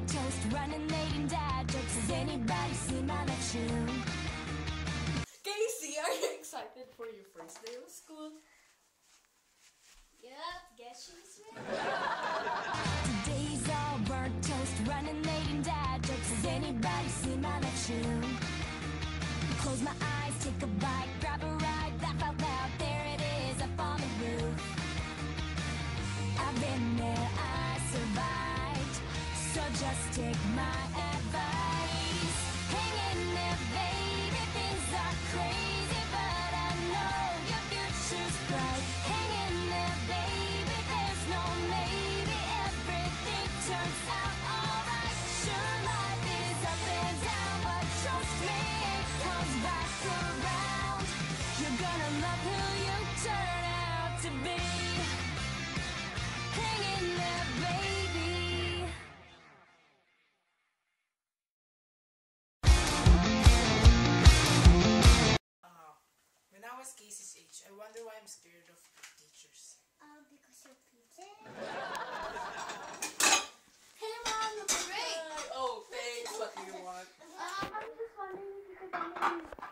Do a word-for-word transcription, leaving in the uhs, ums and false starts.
toast, running late and dad jokes. Has anybody seen my lecture? Casey, are you excited for your first day of school? Yup, guess she's ready. Today's all burnt toast, running late and dad jokes. Has anybody seen my lecture? Close my eyes, take a bite, grab a ride, laugh out loud. There it is, up on the roof. I've been there, I survived. So just take my advice. Hang in there, baby, things are crazy, but I know your future's bright. Hang in there, baby, there's no maybe. Everything turns out alright. Sure, life is up and down, but trust me, it comes back around. You're gonna love who you turn out to be. Hang in there, baby. Uh, when I was Casey's age, I wonder why I'm scared of teachers. Uh, because you're pretty. Hey Mom, looks great. Oh, thanks. What do you want? Um, I'm just wondering if you could give me